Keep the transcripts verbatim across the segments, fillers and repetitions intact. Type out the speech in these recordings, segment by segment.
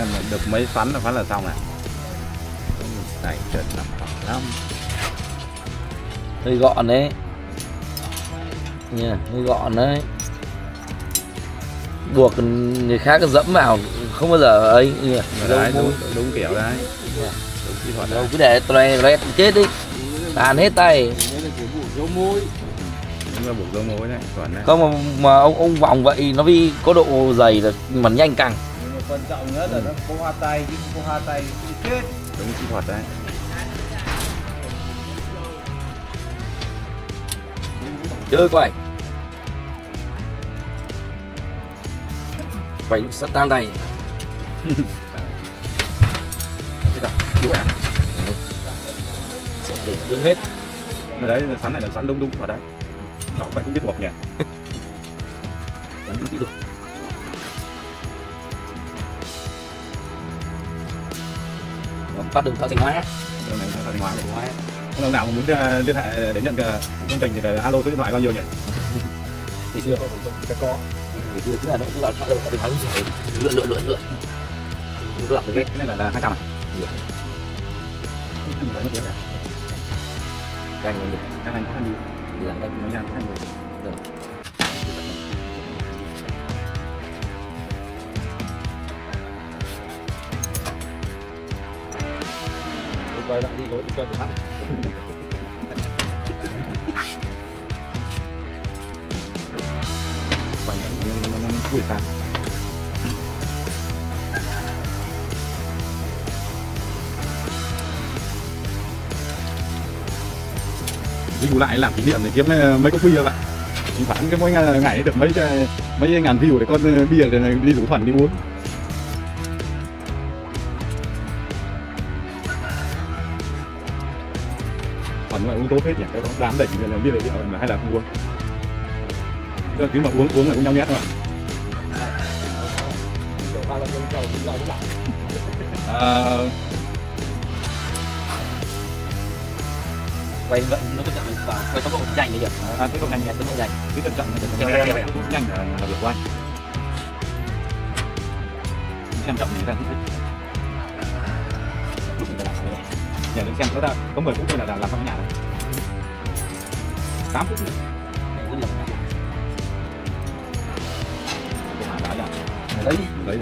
là được mấy phắn là phắn là xong này. Này trượt lắm lắm. Hơi gọn đấy nha, hơi gọn đấy, buộc người khác dẫm vào không bao giờ ấy nhỉ. Đấy, đúng, đúng kiểu đấy, đúng kỹ thuật đâu cứ để toe loét chết đi, tàn hết tay. Đúng là buộc dấu mối đấy, chuẩn đấy. Không mà, mà ông ông vòng vậy nó vì có độ dày là mà nhanh căng. Nhưng mà quan trọng nhất là nó có hoa tay, chứ không có hoa tay thì chết. Đúng kỹ thuật đấy. Chơi quay quay sắt tan tay. Đứng hết. Đấy, sắn này là sắn đúng đúng kỹ thuật đấy. Nó phải cũng biết buộc nhỉ. Sắn đúng kỹ thuật. Bắt đường thợ Thanh Hóa. Đường này thợ Thanh Hóa. Ông nào muốn liên hệ để nhận công trình thì alo số điện thoại bao nhiêu nhỉ? Thì xưa có có thì xưa cứ là nó cũng là thợ Thanh Hóa lượn lượn lượn lượn lượn cái này là hai trăm à? Canh này các anh có nhiều thì làm canh mấy ngàn hai người. Quay lại đi, quay lại Quay nó cùi sang. Đi bù lại làm kỷ niệm để kiếm mấy cốc bia bạn. Thì phản cái mỗi ngày được mấy mấy ngàn view để con bia để đi rủ Thuần đi uống. Còn lại uống tốt hết nhỉ, cái đó dám đẩy là bia để hay là không uống. Chứ mà uống uống là cũng nhau nhét thôi. À... quay vẫn nó có chậm vào quay tốc độ nhanh bây giờ. À, tốc độ nhanh nhanh, tốc độ nhanh. Cứ cẩn trọng nhanh là được quay. Xem chậm này ra thích. Nhà đứng xem có có mười phút thôi là làm xong cái nhà đấy. tám phút. Đấy, đấy.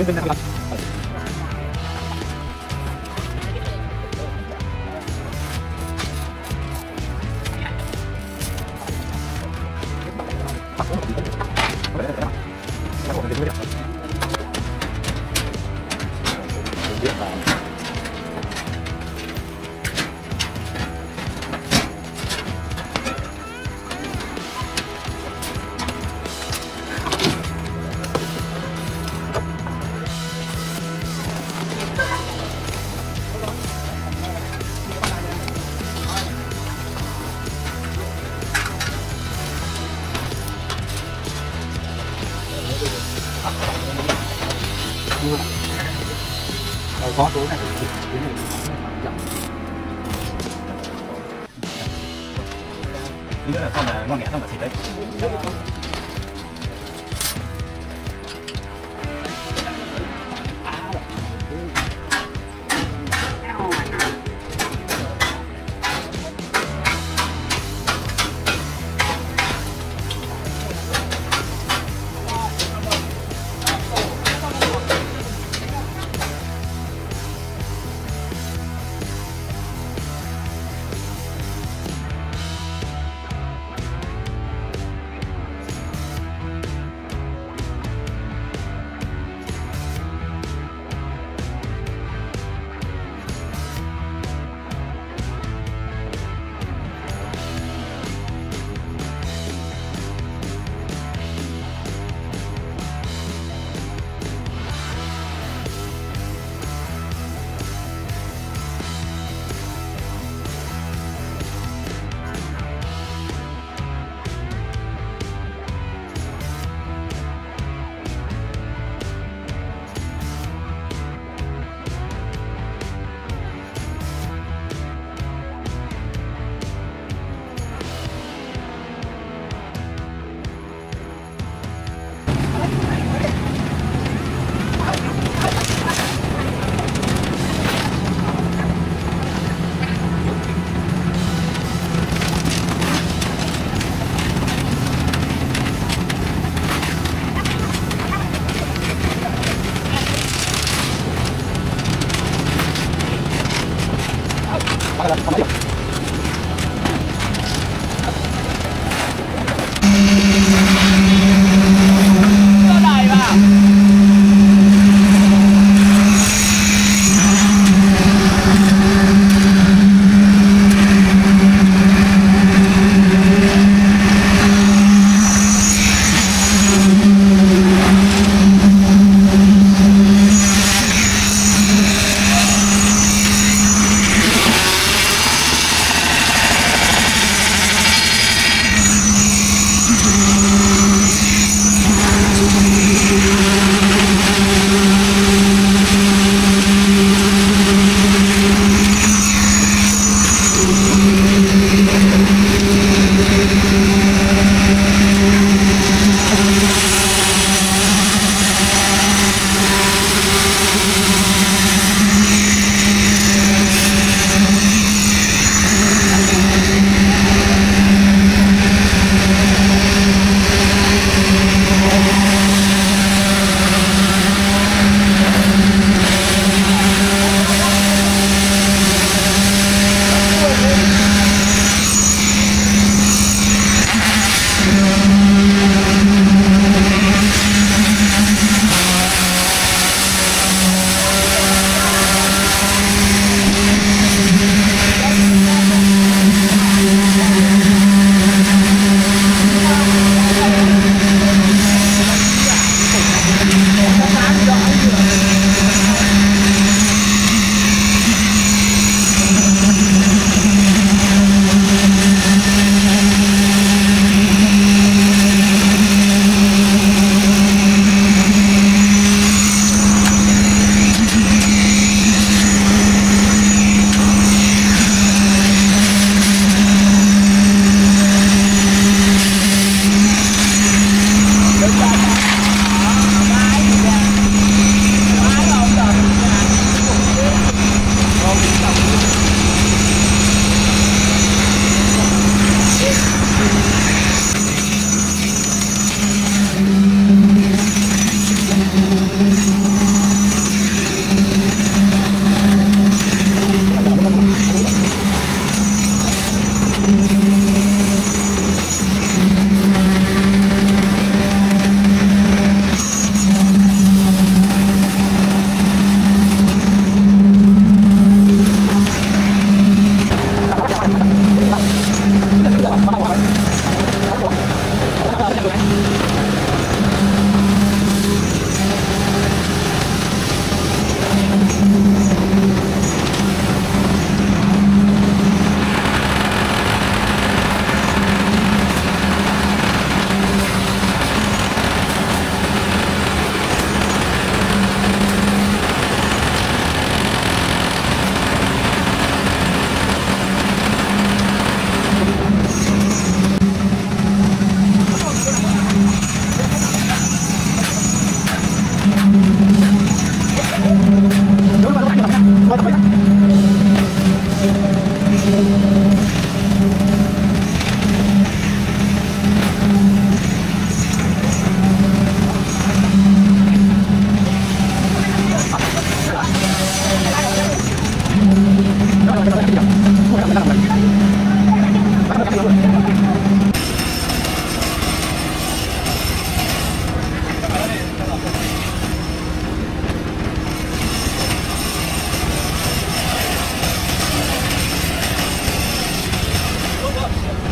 bên này. Có tối này cái này nữa là con là ngon nghẻ không phải thịt đấy.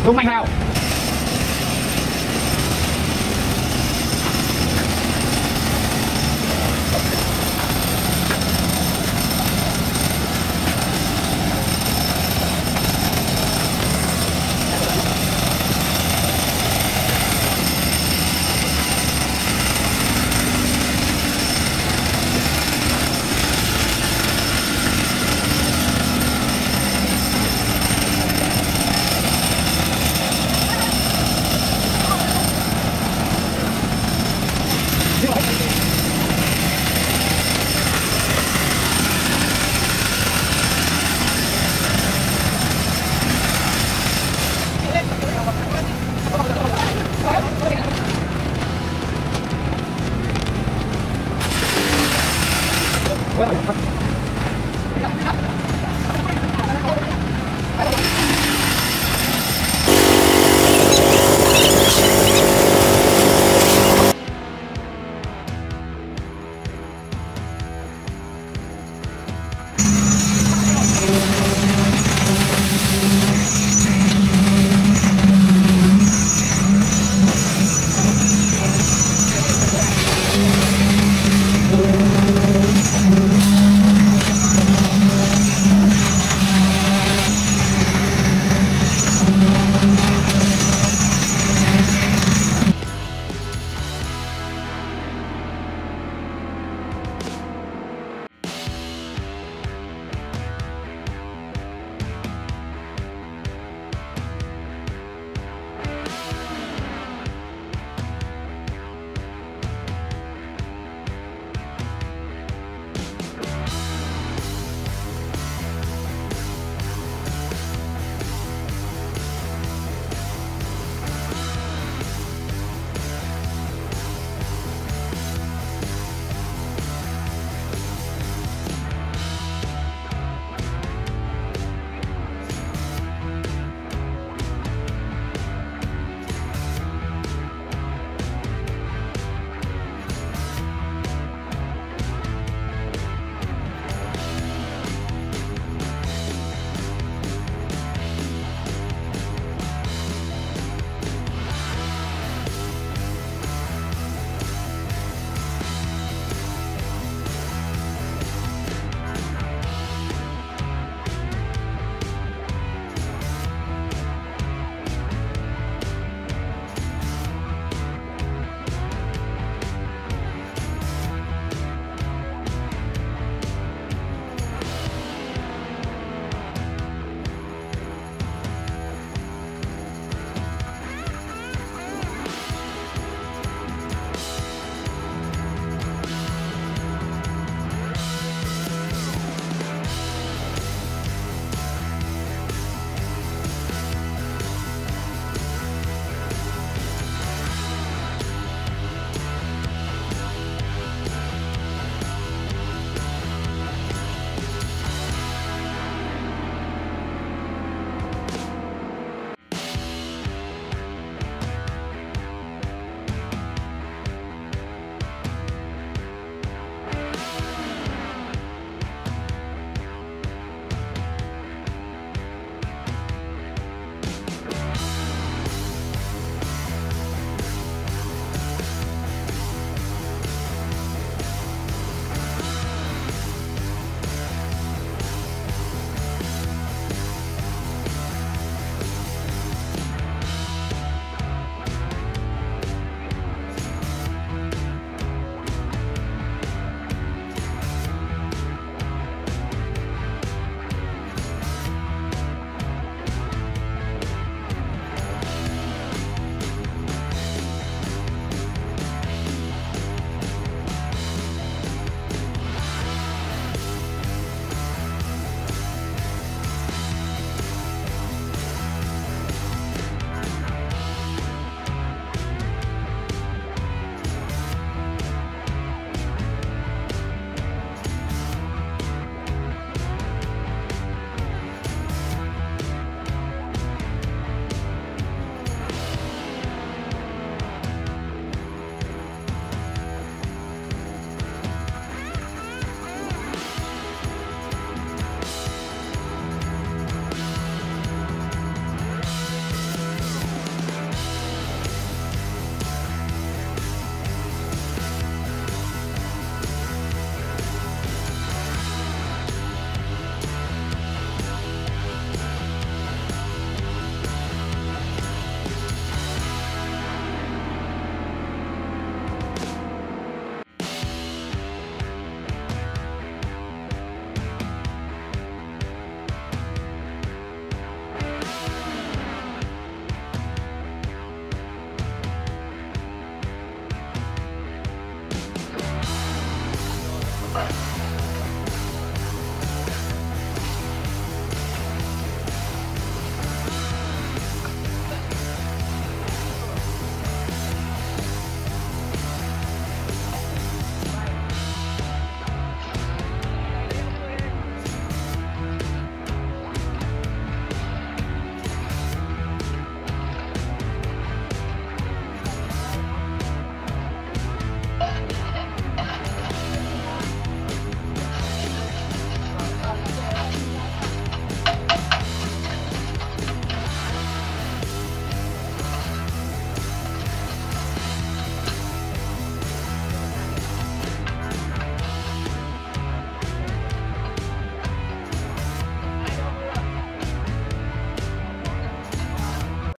Không mạnh vào.